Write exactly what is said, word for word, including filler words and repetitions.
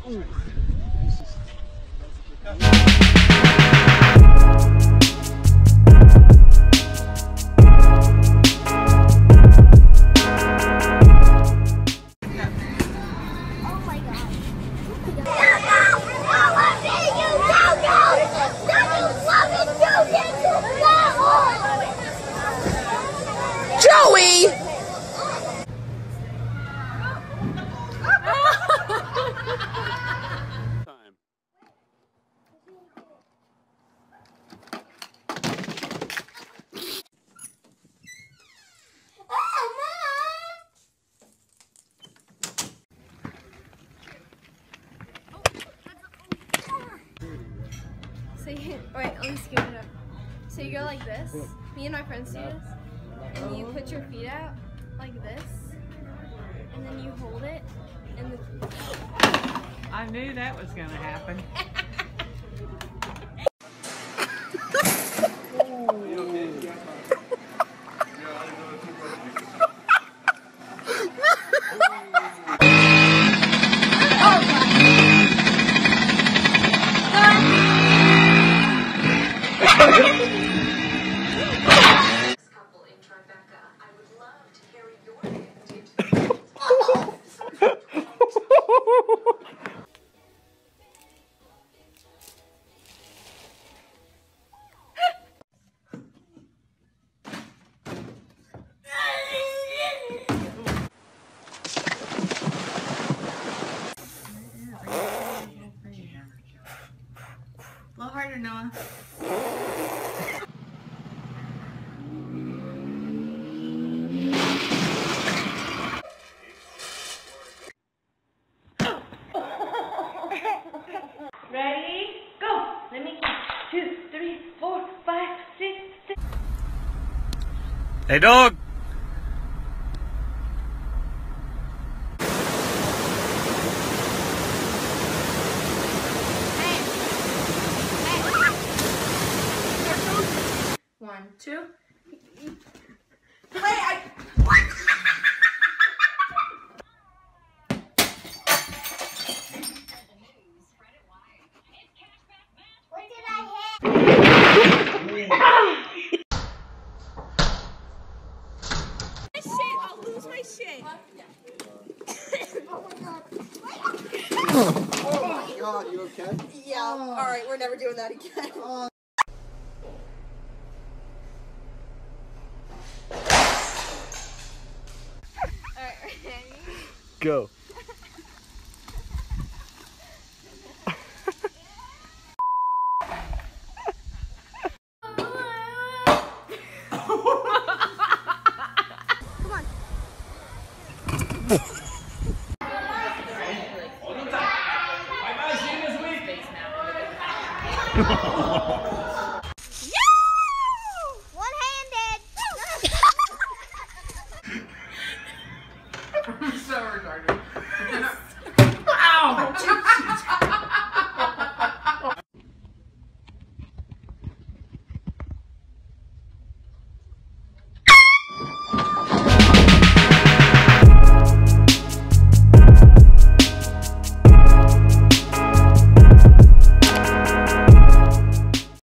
Ooh. Joey! So you, wait, let me scoot it up. So you go like this. Me and my friends do this. And you put your feet out like this. And then you hold it. And the I knew that was going to happen. A little harder, Noah. Ready? Go! Let me count. Two, three, four, five, six, six. Hey, dog! one, two. Wait, I... What did I hit? Shit, I'll lose my shit. Oh my god, you okay? Yeah, oh. Alright, we're never doing that again. Oh. Alright, ready? Go. Come on.